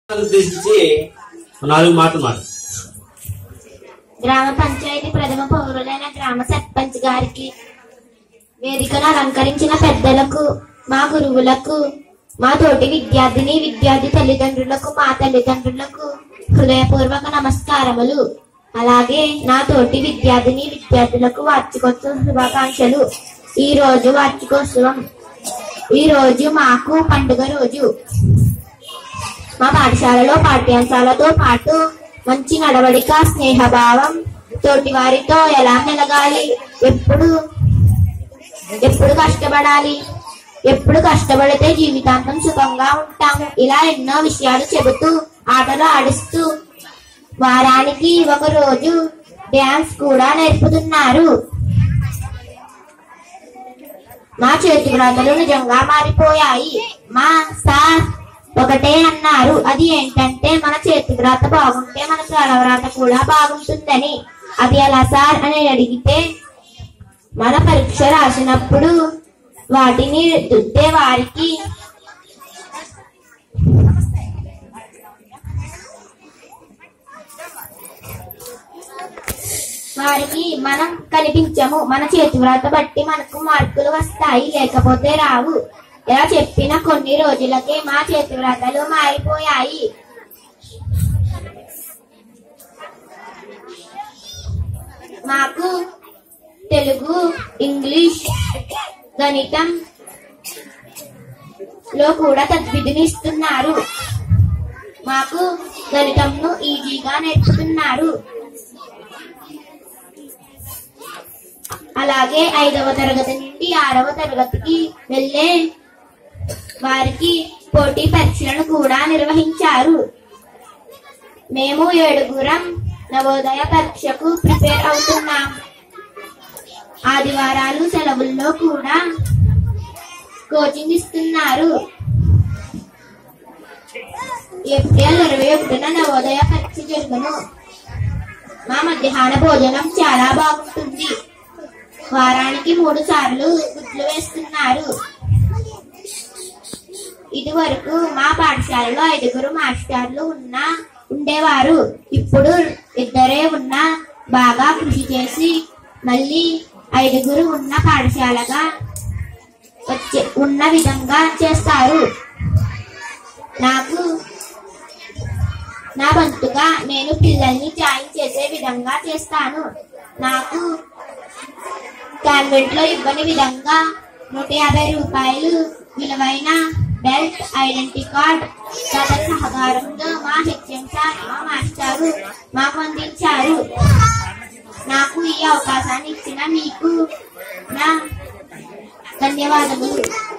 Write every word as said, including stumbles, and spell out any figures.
ఉద్దేశించి నాలుగు మాటలు మాట గ్రామ పంచాయతీ ప్రథమ పౌరులైన గ్రామ సర్పంచ్ గారికి, వేదికను అలంకరించిన పెద్దలకు, మా గురువులకు, మా తోటి విద్యార్థిని విద్యార్థి తల్లిదండ్రులకు, మా తల్లిదండ్రులకు హృదయపూర్వక నమస్కారములు. అలాగే నా తోటి విద్యార్థిని విద్యార్థులకు వార్షికోత్సవ శుభాకాంక్షలు. ఈ రోజు వార్షికోత్సవం. ఈ రోజు మాకు పండుగ రోజు. మా పాఠశాలలో పాఠ్యాంశాలతో పాటు మంచి నడవడిక, స్నేహభావం, తోటి వారితో ఎలా మెలగాలి, ఎప్పుడు ఎప్పుడు కష్టపడాలి, ఎప్పుడు కష్టపడితే జీవితాంతం సుఖంగా ఉంటాము, ఇలా ఎన్నో విషయాలు చెబుతూ ఆటలు ఆడిస్తూ వారానికి ఒక రోజు డ్యాన్స్ కూడా నేర్పుతున్నారు. మా చేతి వ్రాతలు నిజంగా మారిపోయాయి. మా సార్ ఒకటే అన్నారు, అది ఏంటంటే మన చేతి వ్రాత బాగుంటే మన స్వరవ్రాత కూడా బాగుంటుందని. అది ఎలా సార్ అని అడిగితే, మన పరీక్ష రాసినప్పుడు వాటిని దిద్దే వారికి వారికి మనం కనిపించము, మన చేతి వ్రాత బట్టి మనకు మార్కులు వస్తాయి, లేకపోతే రావు. ఇలా చెప్పిన కొన్ని రోజులకే మా చేతి వ్రాతలు మారిపోయాయి. మాకు తెలుగు, ఇంగ్లీష్, గణితం లో కూడా తద్విధిని ఇస్తున్నారు. మాకు గణితంను ఈజీగా నేర్పుతున్నారు. అలాగే ఐదవ తరగతి నుండి ఆరవ తరగతికి వెళ్ళే వారికి పోటీ పరీక్షలను కూడా నిర్వహించారు. మేము ఏడుగురం నవోదయ పరీక్షకు ప్రిపేర్ అవుతున్నాం. ఆదివారాలు సెలవుల్లో కూడా కోచింగ్ ఇస్తున్నారు. ఏప్రిల్ ఇరవై ఒకటిన నవోదయ పరీక్ష జరుగును. మా మధ్యాహ్న భోజనం చాలా బాగుంటుంది. వారానికి మూడు సార్లు గుడ్లు వేస్తున్నారు. ఇది వరకు మా పాఠశాలలో ఐదుగురు మాస్టర్లు ఉన్నా ఉండేవారు. ఇప్పుడు ఇద్దరే ఉన్నా బాగా కృషి చేసి మళ్ళీ ఐదుగురు ఉన్న పాఠశాలగా వచ్చే ఉన్న విధంగా చేస్తారు. నాకు నా వంతుగా నేను పిల్లల్ని జాయిన్ చేసే విధంగా చేస్తాను. నాకు కాన్వెంట్ లో ఇవ్వని విధంగా నూట యాభై రూపాయలు విలువైన బెల్ట్, ఐడెంటిటీ కార్డ్ గత సహకారంతో మా హెచ్ఎం సార్, మా మాస్టారు మాకు అందించారు. నాకు ఈ అవకాశాన్ని ఇచ్చిన మీకు నా ధన్యవాదములు.